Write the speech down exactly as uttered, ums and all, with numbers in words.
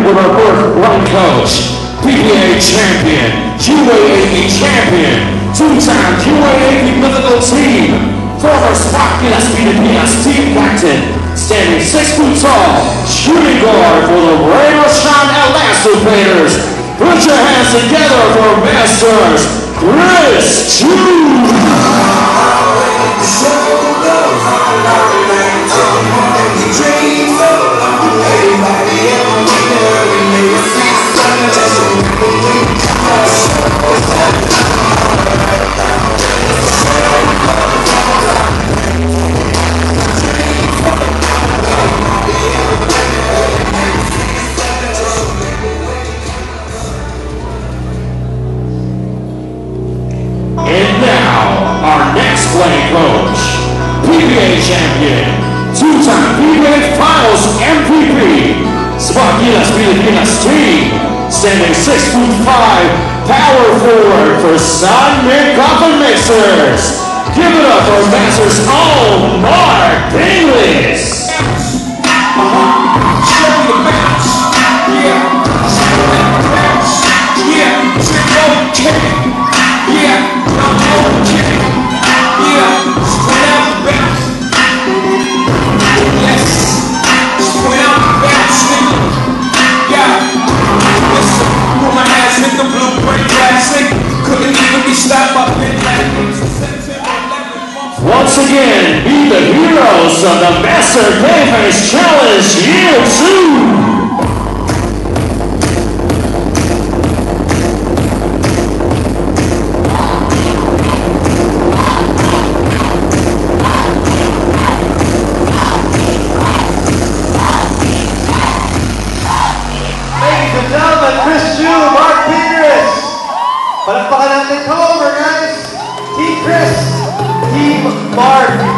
with our first blind coach, P B A champion, U A A P champion, two-time U A A P mythical team, former Sparky's P D P S team captain, standing six foot tall, shooting guard for the Rainbow Shine Elastigators. Put your hands together for Masters Chris Chu. Playing coach, P B A champion, two-time P B A Finals M V P, Sparky's Pilipinas team, standing six foot five, power forward for Sun Mint Coffin Mixers. Give it up for Masters own Mark Inglis. Show the bounce, yeah. Show that bounce, yeah. Trick okay, yeah. I'm okay. Yeah, spread out the bounce. Yes, spread out the bounce, nigga. Yeah, listen, put my hands in the blueprint classic. Couldn't even be stopped by pin Once again, be the heroes of the Master Payface Challenge Year two. Chris Chu, Mark Inglis. Palakpakan natin. Come over, guys. Team Chris, Team Mark.